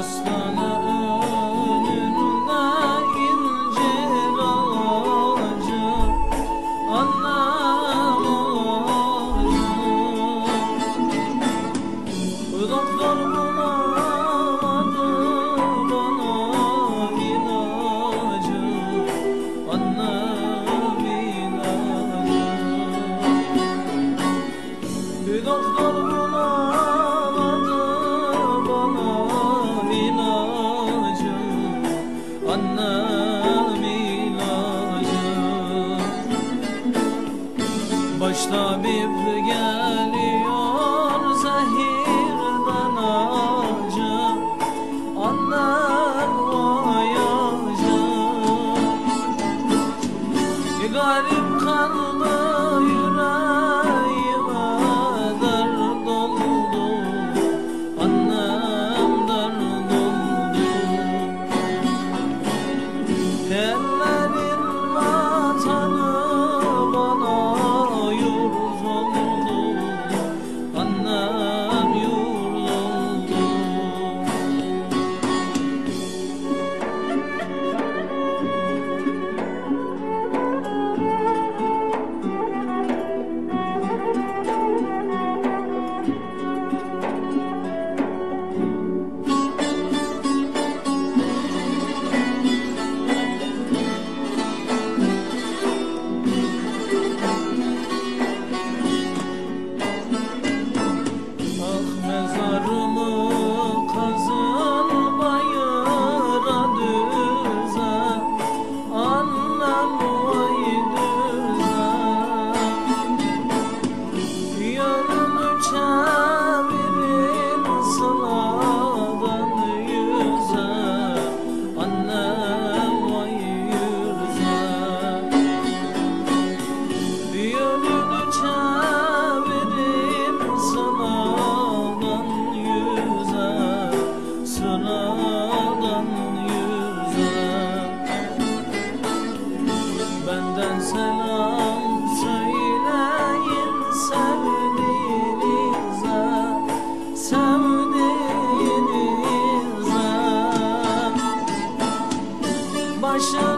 Hastane önünde incir ağacı, annem ağacı. Doktor bulamadı bana ilacı, annem ilacı. Doktor bulamadı bana ilacı, annem ilacı. Başta bir geliyor zehirden acı, annem vay acı. Garip kaldı yüreğime, dert oldu, annem dert oldu. Ellerin vatanı bana yurt oldu, annem yurt oldu. Mezarımı kazın bayıra düze, annem vay düze. Yönümü çevirin sıladan yüze, annem vay yüze. Yönümü çevirin sıladan yüze, sıradan yüze. Benden selam söyleyin sevdiğinize, sevdiğinize. Başı